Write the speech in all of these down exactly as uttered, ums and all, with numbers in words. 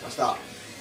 Stop.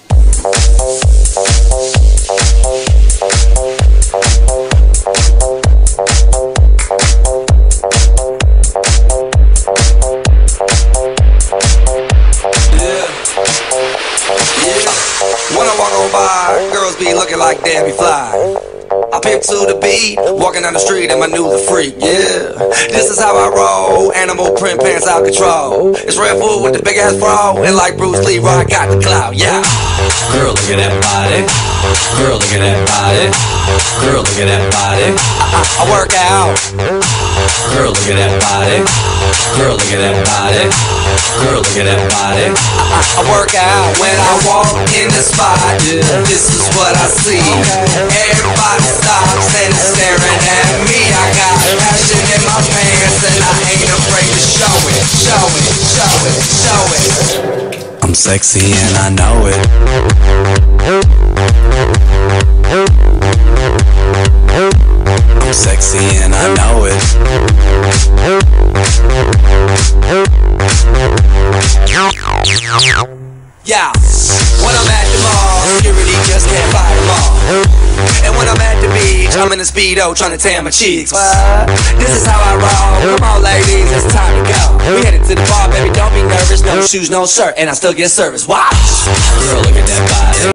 When I walk on by, girls be looking like Debbie Fly. I pimp to the beat, walking down the street in my new the freak, yeah. This is how I roll, animal print pants out control. It's Red Bull with the big ass bra, and like Bruce Lee, I got the clout, yeah. Girl, look at that body. Girl, look at that body. Girl, look at that body. I, I, I work out. Girl, look at that body. Girl, look at that body. Girl, look at that body. I, I, I work out when I walk in the spot. This is what I see. Everybody stops and is staring at me. I got passion in my pants and I ain't afraid to show it. Show it, show it, show it. I'm sexy and I know it. I'm sexy and I know it. Yeah, when I'm at the mall, security just can't buy them all. And when I'm at the beach, I'm in a Speedo trying to tan my cheeks. What? This is how I roll. Come on ladies, it's time to go. We headed to the bar, baby, don't be nervous. No shoes, no shirt, and I still get service. Watch! Girl, look at that body.